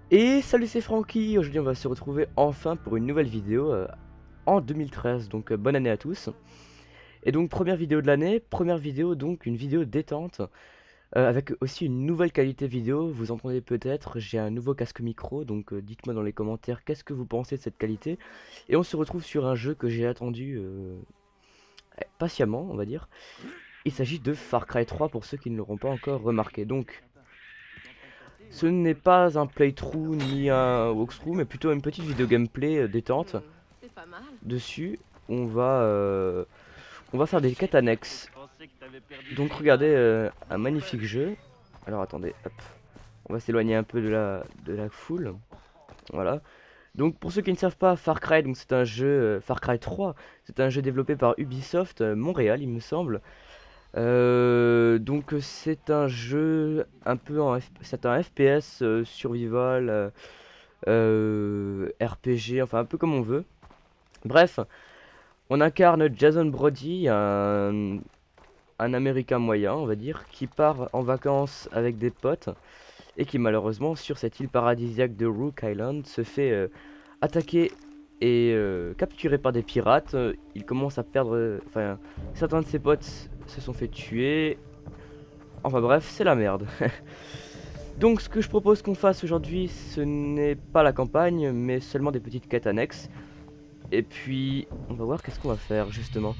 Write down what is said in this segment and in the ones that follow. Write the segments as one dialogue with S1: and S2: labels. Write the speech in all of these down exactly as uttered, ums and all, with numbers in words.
S1: Et salut, c'est Francky. Aujourd'hui on va se retrouver enfin pour une nouvelle vidéo euh, en deux mille treize, donc euh, bonne année à tous. Et donc première vidéo de l'année, première vidéo donc une vidéo détente, euh, avec aussi une nouvelle qualité vidéo. Vous entendez peut-être, j'ai un nouveau casque micro, donc euh, dites-moi dans les commentaires qu'est-ce que vous pensez de cette qualité. Et on se retrouve sur un jeu que j'ai attendu euh, patiemment, on va dire. Il s'agit de Far Cry trois pour ceux qui ne l'auront pas encore remarqué. Donc ce n'est pas un playthrough ni un walkthrough, mais plutôt une petite vidéo gameplay euh, détente.
S2: Hmm, c'est pas mal.
S1: Dessus, on va, euh, on va faire des quêtes annexes. Donc regardez, euh, un magnifique jeu. Alors attendez, hop. On va s'éloigner un peu de la, de la foule. Voilà. Donc pour ceux qui ne savent pas, Far Cry, donc c'est un jeu, euh, Far Cry trois, c'est un jeu développé par Ubisoft euh, Montréal, il me semble. Euh, donc c'est un jeu un peu en F- c'est un F P S euh, survival, euh, euh, R P G, enfin un peu comme on veut. Bref, on incarne Jason Brody, un, un Américain moyen, on va dire, qui part en vacances avec des potes et qui malheureusement sur cette île paradisiaque de Rook Island se fait euh, attaquer et euh, capturé par des pirates. Euh, Il commence à perdre, euh, enfin certains de ses potes se sont fait tuer. Enfin bref, c'est la merde. Donc ce que je propose qu'on fasse aujourd'hui, ce n'est pas la campagne, mais seulement des petites quêtes annexes. Et puis, on va voir qu'est-ce qu'on va faire justement.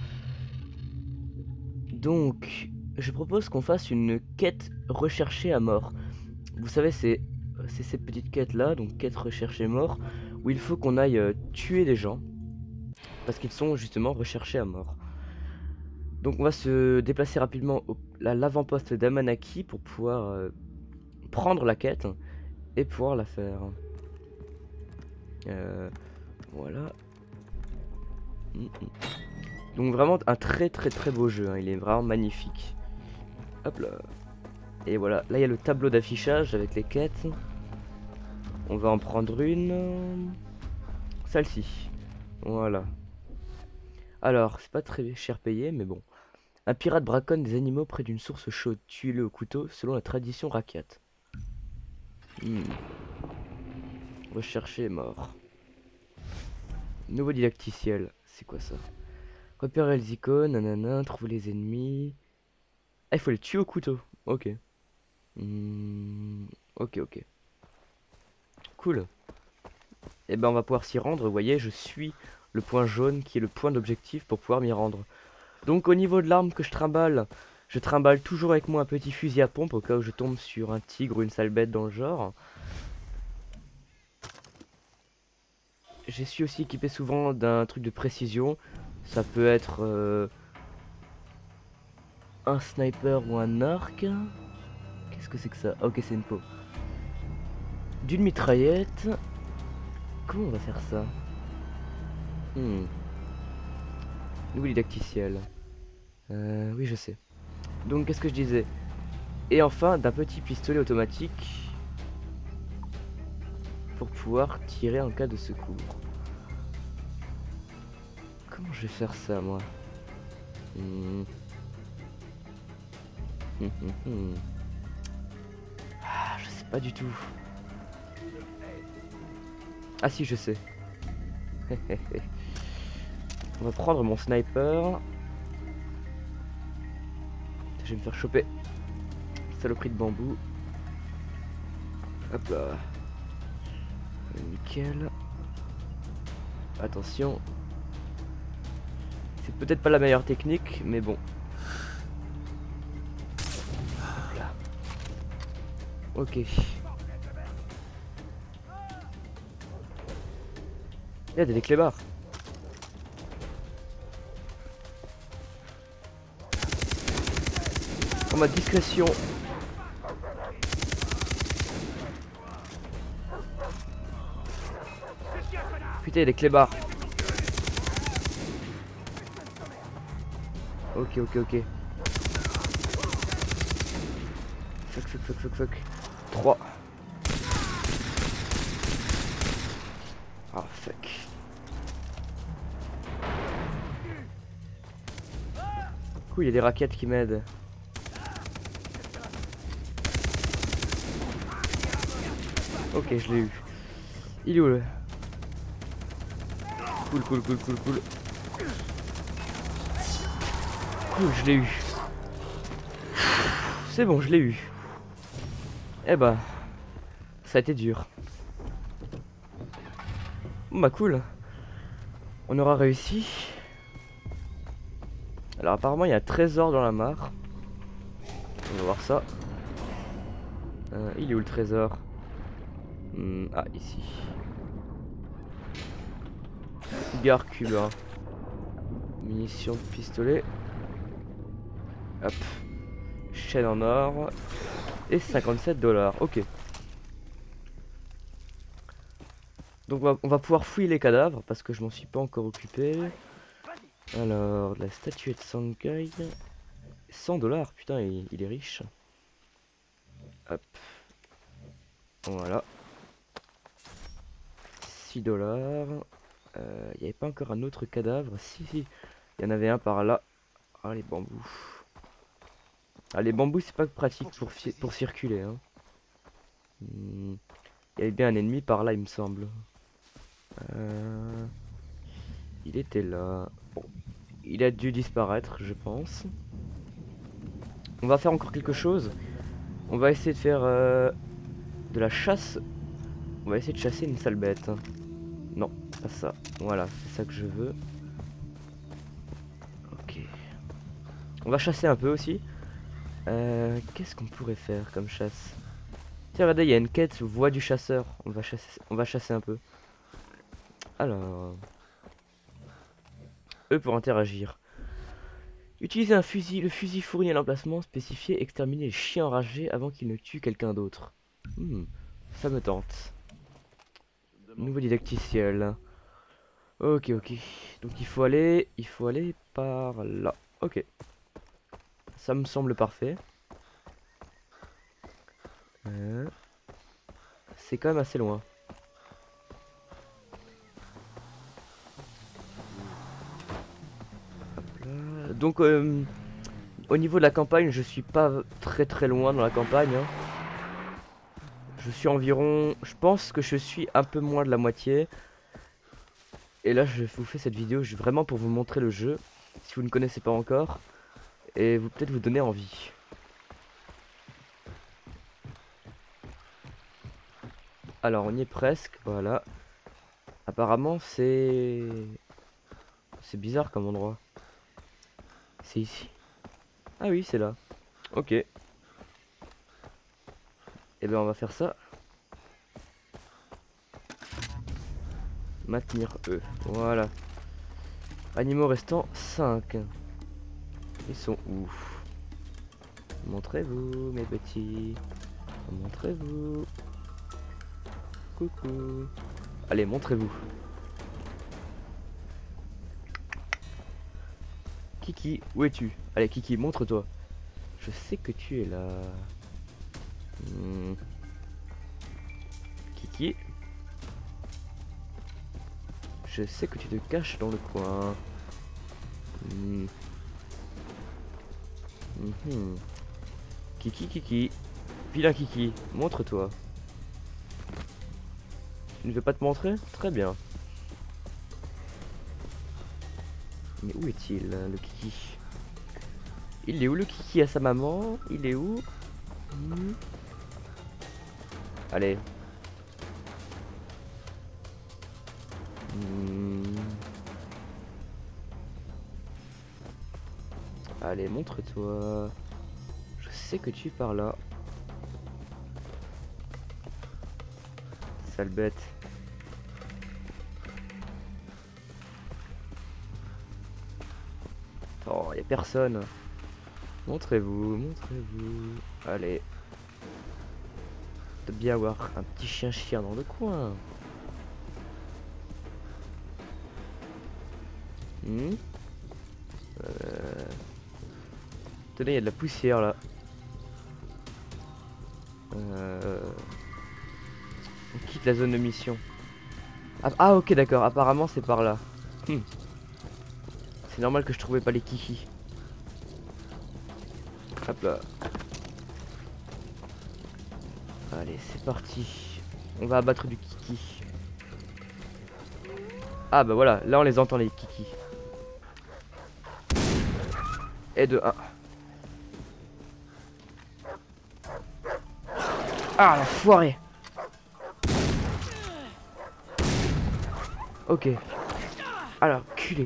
S1: Donc, je propose qu'on fasse une quête recherchée à mort. Vous savez, c'est c'est cette petite quête là, donc quête recherchée mort, où il faut qu'on aille euh, tuer des gens, parce qu'ils sont justement recherchés à mort. Donc on va se déplacer rapidement au, à l'avant-poste d'Amanaki pour pouvoir euh, prendre la quête et pouvoir la faire. Euh, voilà. Mm, mm. Donc vraiment un très très très beau jeu, hein. Il est vraiment magnifique. Hop là. Et voilà, là il y a le tableau d'affichage avec les quêtes. On va en prendre une. Celle-ci. Voilà. Alors, c'est pas très cher payé, mais bon. Un pirate braconne des animaux près d'une source chaude. Tuez-le au couteau selon la tradition rakyat. Hmm. Recherché mort. Nouveau didacticiel. C'est quoi ça? Repérer les icônes, nanana, trouver les ennemis. Ah, il faut les tuer au couteau. Ok. Hmm. Ok, ok. Cool. Et ben on va pouvoir s'y rendre. Vous voyez, je suis le point jaune qui est le point d'objectif pour pouvoir m'y rendre. Donc au niveau de l'arme que je trimballe, je trimballe toujours avec moi un petit fusil à pompe au cas où je tombe sur un tigre ou une sale bête dans le genre. Je suis aussi équipé souvent d'un truc de précision. Ça peut être euh, un sniper ou un arc. Qu'est-ce que c'est que ça? Ah, ok, c'est une peau. D'une mitraillette. Comment on va faire ça? Hmm. Nouveau didacticiel. Euh, oui, je sais. Donc, qu'est-ce que je disais? Et enfin, d'un petit pistolet automatique pour pouvoir tirer en cas de secours. Comment je vais faire ça, moi? hmm. Hum, hum, hum. Ah, je sais pas du tout. Ah si, je sais. On va prendre mon sniper. Je vais me faire choper. Saloperie de bambou. Hop là. Nickel. Attention. C'est peut-être pas la meilleure technique, mais bon. Hop là. Ok. Il y a des clébards. En mode discrétion. Putain, il y a des clébards. Ok, ok, ok. Fuck, fuck, fuck, fuck, fuck. trois. Ah, fuck. Cool, il y a des raquettes qui m'aident. Ok, je l'ai eu. Il est où le... Cool, cool, cool, cool, cool. Cool, je l'ai eu. C'est bon, je l'ai eu. Eh bah, ça a été dur. Bon bah cool. On aura réussi. Alors apparemment il y a un trésor dans la mare. On va voir ça. Euh, il est où le trésor? hmm, Ah, ici. Cigare cubain. Munitions de pistolet. Hop. Chaîne en or. Et cinquante-sept dollars. Ok. Donc on va, on va pouvoir fouiller les cadavres parce que je m'en suis pas encore occupé. Alors, la statuette Sankai. cent dollars, putain, il, il est riche. Hop. Voilà. six dollars. Il n'y avait pas encore un autre cadavre? Si, si. Il y en avait un par là. Ah, les bambous. Ah, les bambous, c'est pas pratique pour, pour circuler. Hein. Hmm. Il y avait bien un ennemi par là, il me semble. Euh... Il était là. Bon. Il a dû disparaître, je pense. On va faire encore quelque chose. On va essayer de faire euh, de la chasse. On va essayer de chasser une sale bête. Non, pas ça. Voilà, c'est ça que je veux. Ok. On va chasser un peu aussi. Euh, Qu'est-ce qu'on pourrait faire comme chasse? Tiens, regardez, il y a une quête voix du chasseur. On va chasser, on va chasser un peu. Alors, eux pour interagir. Utiliser un fusil. Le fusil fournit à l'emplacement spécifié. Exterminer les chiens enragés avant qu'ils ne tuent quelqu'un d'autre. Hmm, ça me tente. Nouveau didacticiel. Ok, ok. Donc il faut aller, il faut aller par là. Ok. Ça me semble parfait. Euh, C'est quand même assez loin. Hop là. Donc euh, au niveau de la campagne, je suis pas très très loin dans la campagne. Hein. Je suis environ, je pense que je suis un peu moins de la moitié. Et là, je vous fais cette vidéo vraiment pour vous montrer le jeu, si vous ne connaissez pas encore, et vous peut-être vous donner envie. Alors, on y est presque, voilà. Apparemment, c'est... C'est bizarre comme endroit. C'est ici. Ah oui, c'est là. Ok. Et eh bien, on va faire ça. Maintenir E. Voilà. Animaux restants cinq. Ils sont où? Montrez-vous, mes petits. Montrez-vous. Coucou. Allez, montrez-vous. Kiki, où es-tu? Allez, Kiki, montre-toi. Je sais que tu es là. Hmm. Kiki. Je sais que tu te caches dans le coin. Hmm. Mm-hmm. Kiki, Kiki. Vilain Kiki, montre-toi. Tu ne veux pas te montrer? Très bien. Mais où est-il, le Kiki? Il est où le Kiki à sa maman? Il est où? hmm. Allez. Hmm. Allez, montre-toi. Je sais que tu es par là. Sale bête. Oh, y a personne. Montrez-vous, montrez-vous. Allez. De bien avoir un petit chien-chien dans le coin. Hmm. Euh... Tenez, il y a de la poussière là. Euh... On quitte la zone de mission. Ah, ah ok d'accord, apparemment c'est par là. Hmm. C'est normal que je trouvais pas les kikis. Hop là. Allez, c'est parti. On va abattre du kiki. Ah bah voilà, là on les entend les kiki. Et de un. Ah l'enfoiré. Ok. Alors, culé.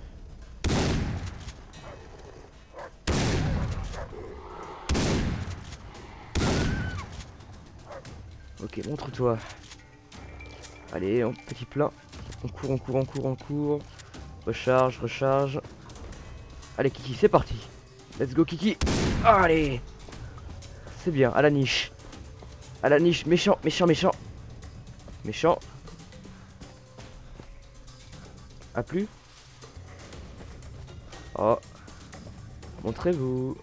S1: Ok, montre-toi. Allez, en petit plein. On court, on court, on court, on court. Recharge, recharge. Allez, Kiki, c'est parti. Let's go, Kiki. Allez. C'est bien, à la niche. À la niche, méchant, méchant, méchant. Méchant. A plus. Oh. Montrez-vous.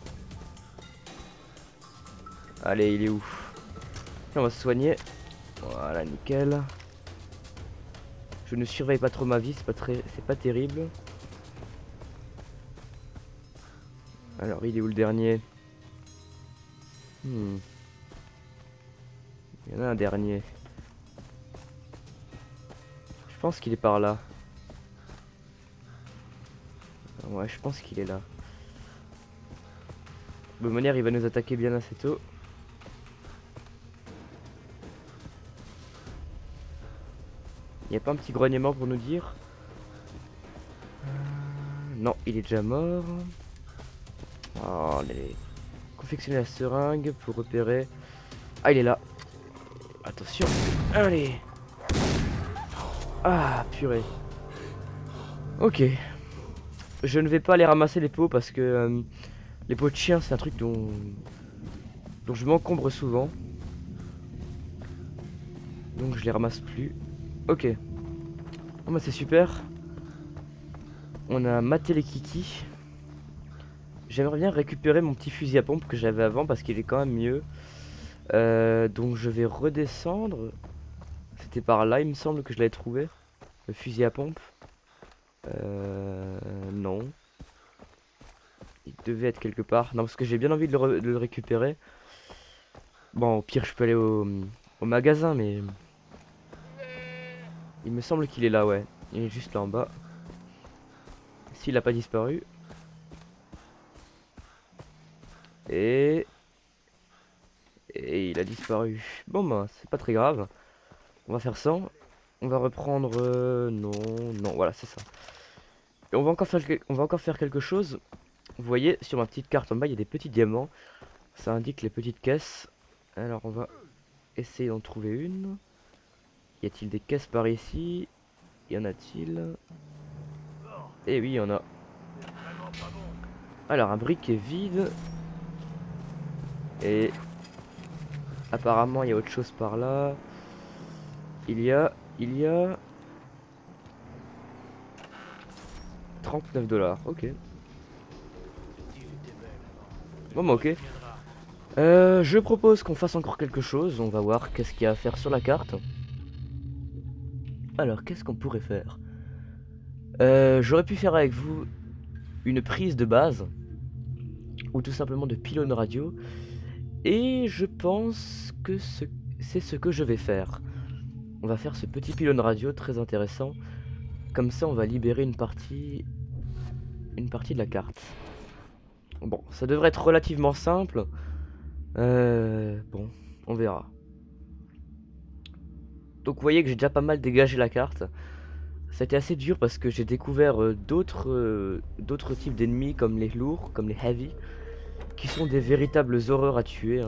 S1: Allez, il est où? On va se soigner. Voilà, nickel. Je ne surveille pas trop ma vie, c'est pas très, c'est pas terrible. Alors, il est où le dernier? Hmm. Il y en a un dernier. Je pense qu'il est par là. Ouais, je pense qu'il est là. De toute manière, il va nous attaquer bien assez tôt. Il n'y a pas un petit grognement pour nous dire? Non, il est déjà mort. Oh, allez. Confectionner la seringue pour repérer. Ah, il est là. Attention. Allez. Ah, purée. Ok. Je ne vais pas aller ramasser les pots parce que euh, les pots de chien, c'est un truc dont, dont je m'encombre souvent. Donc je les ramasse plus. Ok. Bon bah c'est super. On a maté les kikis. J'aimerais bien récupérer mon petit fusil à pompe que j'avais avant parce qu'il est quand même mieux. Euh, donc je vais redescendre. C'était par là, il me semble que je l'avais trouvé. Le fusil à pompe. Euh, non. Il devait être quelque part. Non, parce que j'ai bien envie de le, re- de le récupérer. Bon, au pire, je peux aller au, au magasin, mais... Il me semble qu'il est là, ouais. Il est juste là en bas. S'il n'a pas disparu. Et... Et il a disparu. Bon, bah, c'est pas très grave. On va faire ça. On va reprendre... euh, non, non, voilà, c'est ça. Et on va encore faire, quel- on va encore faire quelque chose. Vous voyez, sur ma petite carte en bas, il y a des petits diamants. Ça indique les petites caisses. Alors, on va essayer d'en trouver une. Y a-t-il des caisses par ici? Y en a-t-il? Eh oui, il y en a. Alors, un briquet vide. Et apparemment, il y a autre chose par là. Il y a... Il y a... trente-neuf dollars, ok. Bon bah ok. Euh, je propose qu'on fasse encore quelque chose. On va voir qu'est-ce qu'il y a à faire sur la carte. Alors, qu'est-ce qu'on pourrait faire? euh, J'aurais pu faire avec vous une prise de base. Ou tout simplement de pylône radio. Et je pense que ce... c'est ce que je vais faire. On va faire ce petit pylône radio très intéressant. Comme ça, on va libérer une partie... Une partie de la carte. Bon, ça devrait être relativement simple. Euh, bon, on verra. Donc vous voyez que j'ai déjà pas mal dégagé la carte. Ça a été assez dur parce que j'ai découvert euh, d'autres euh, d'autres types d'ennemis comme les lourds, comme les heavy, qui sont des véritables horreurs à tuer, hein.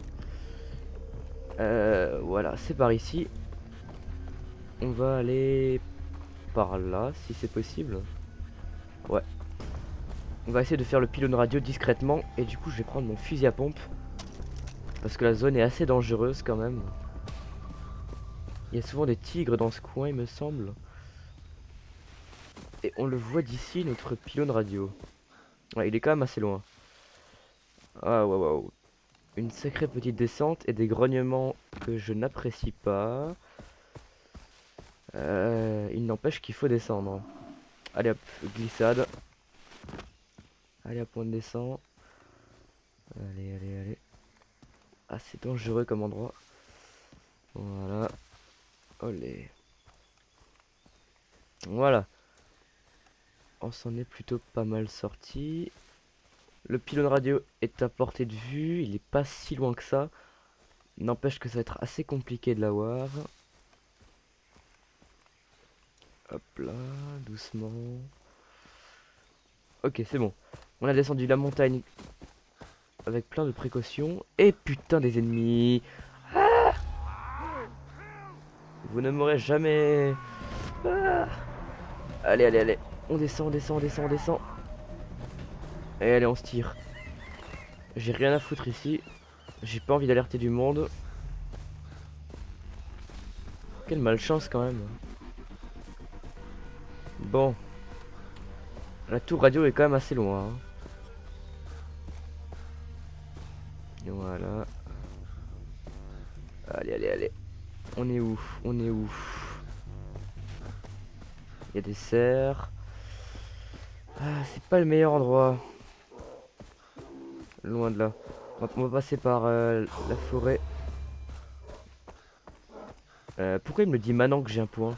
S1: Euh, voilà, c'est par ici. On va aller par là, si c'est possible. Ouais. On va essayer de faire le pylône radio discrètement. Et du coup, je vais prendre mon fusil à pompe. Parce que la zone est assez dangereuse quand même. Il y a souvent des tigres dans ce coin, il me semble. Et on le voit d'ici, notre pylône radio. Ouais, il est quand même assez loin. Ah, waouh, waouh. Une sacrée petite descente et des grognements que je n'apprécie pas. Euh, il n'empêche qu'il faut descendre. Allez hop, glissade. Allez hop, on descend. Allez, allez, allez. Ah, c'est dangereux comme endroit. Voilà. Olé. Voilà. On s'en est plutôt pas mal sorti. Le pylône radio est à portée de vue. Il est pas si loin que ça. N'empêche que ça va être assez compliqué de l'avoir. Hop là, doucement. Ok, c'est bon. On a descendu la montagne avec plein de précautions. Et putain des ennemis. Ah, vous ne m'aurez jamais. Ah, allez, allez, allez. On descend, on descend, on descend, on descend. Et allez, on se tire. J'ai rien à foutre ici. J'ai pas envie d'alerter du monde. Quelle malchance quand même. Bon. La tour radio est quand même assez loin. Hein. Voilà. Allez, allez, allez. On est où? On est où? Il y a des cerfs. Ah, c'est pas le meilleur endroit. Loin de là. On va, on va passer par euh, la forêt. Euh, pourquoi il me dit maintenant que j'ai un point?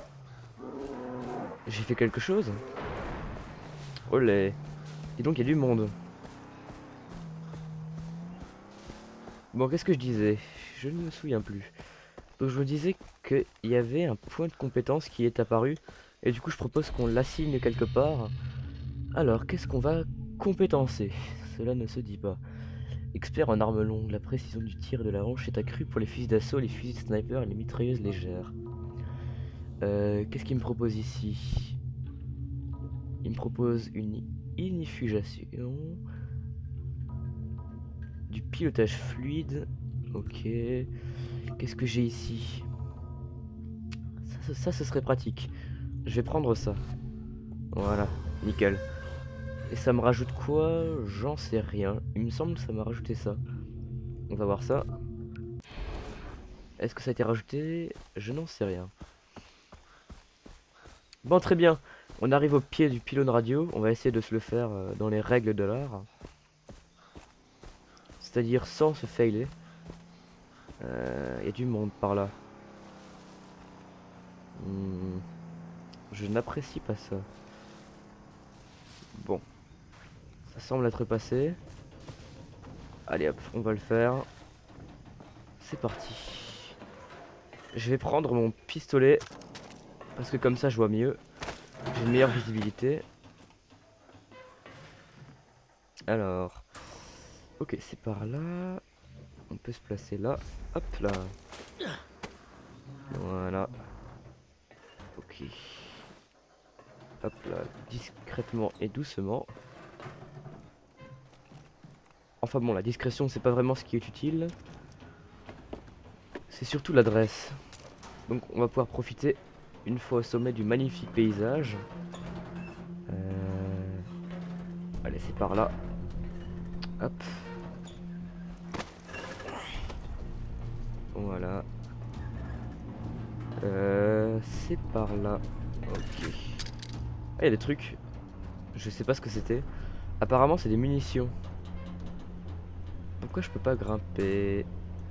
S1: J'ai fait quelque chose? Olé. Et donc il y a du monde. Bon, qu'est-ce que je disais? Je ne me souviens plus. Donc je me disais qu'il y avait un point de compétence qui est apparu. Et du coup je propose qu'on l'assigne quelque part. Alors, qu'est-ce qu'on va compétencer? Cela ne se dit pas. Expert en armes longues, la précision du tir et de la hanche est accrue pour les fusils d'assaut, les fusils de sniper et les mitrailleuses légères. Euh, qu'est-ce qu'il me propose ici? Il me propose une inifugation, du pilotage fluide. Ok. Qu'est-ce que j'ai ici? ça, ça, ça, ce serait pratique. Je vais prendre ça. Voilà, nickel. Et ça me rajoute quoi? J'en sais rien. Il me semble que ça m'a rajouté ça. On va voir ça. Est-ce que ça a été rajouté? Je n'en sais rien. Bon, très bien. On arrive au pied du pylône radio. On va essayer de se le faire euh, dans les règles de l'art. C'est-à-dire sans se failer. Il euh, y a du monde par là. Hmm. Je n'apprécie pas ça. Bon. Ça semble être passé. Allez hop, on va le faire. C'est parti. Je vais prendre mon pistolet. Parce que comme ça je vois mieux. J'ai une meilleure visibilité. Alors. Ok, c'est par là. On peut se placer là. Hop là. Voilà. Ok. Hop là. Discrètement et doucement. Enfin bon, la discrétion c'est pas vraiment ce qui est utile. C'est surtout l'adresse. Donc on va pouvoir profiter une fois au sommet du magnifique paysage. Euh... Allez, c'est par là. Hop. Voilà. Euh... C'est par là. Ok. Ah, il y a des trucs. Je sais pas ce que c'était. Apparemment c'est des munitions. Pourquoi je peux pas grimper?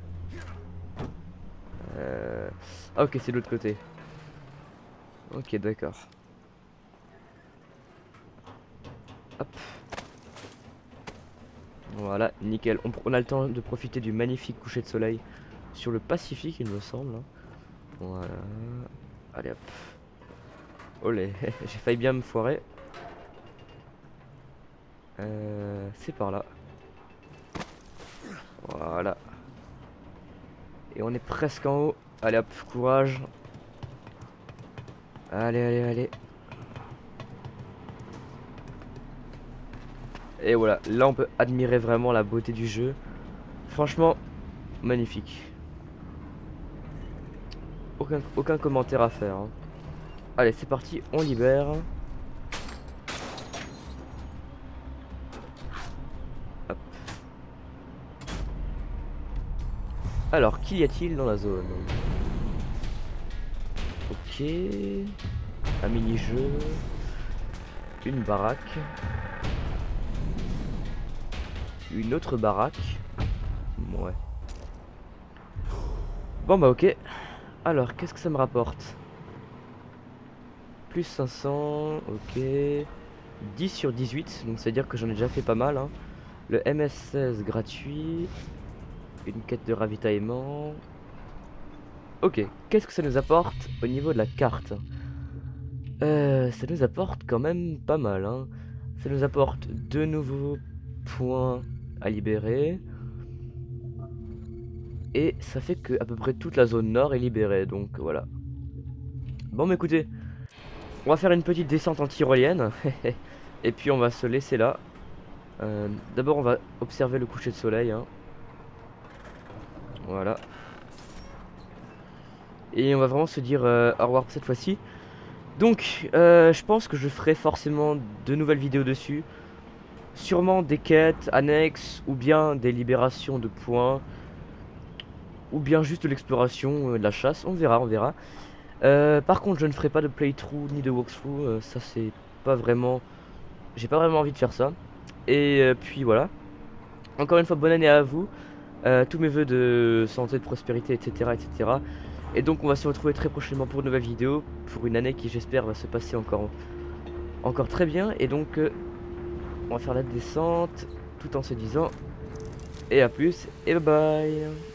S1: euh... Ah ok, c'est de l'autre côté. Ok, d'accord. Hop. Voilà, nickel. On, on a le temps de profiter du magnifique coucher de soleil sur le Pacifique, il me semble. Hein. Voilà. Allez hop. Olé, j'ai failli bien me foirer. Euh, c'est par là. Voilà. Et on est presque en haut. Allez hop, courage. Allez, allez, allez. Et voilà, là on peut admirer vraiment la beauté du jeu. Franchement, magnifique. Aucun, aucun commentaire à faire. Hein. Allez, c'est parti, on libère. Hop. Alors, qu'y a-t-il dans la zone? Ok. Un mini-jeu. Une baraque. Une autre baraque. Ouais. Bon bah ok. Alors, qu'est-ce que ça me rapporte? Plus cinq cents, ok. dix sur dix-huit, donc c'est à dire que j'en ai déjà fait pas mal. Hein. Le M S seize gratuit. Une quête de ravitaillement. Ok, qu'est-ce que ça nous apporte au niveau de la carte? euh, Ça nous apporte quand même pas mal. Hein. Ça nous apporte deux nouveaux points à libérer. Et ça fait que à peu près toute la zone nord est libérée, donc voilà. Bon mais écoutez, on va faire une petite descente en tyrolienne. Et puis on va se laisser là. Euh, D'abord on va observer le coucher de soleil. Hein. Voilà. Et on va vraiment se dire euh, au revoir pour cette fois-ci. Donc euh, je pense que je ferai forcément de nouvelles vidéos dessus. Sûrement des quêtes annexes ou bien des libérations de points. Ou bien juste de l'exploration, euh, de la chasse. On verra, on verra. Euh, par contre je ne ferai pas de playthrough ni de walkthrough. euh, ça c'est pas vraiment... J'ai pas vraiment envie de faire ça. Et euh, puis voilà. Encore une fois bonne année à vous. Euh, tous mes vœux de santé, de prospérité, et cetera, et cetera. Et donc on va se retrouver très prochainement pour une nouvelle vidéo, pour une année qui j'espère va se passer encore, encore très bien. Et donc euh, on va faire la descente tout en se disant et à plus et bye bye.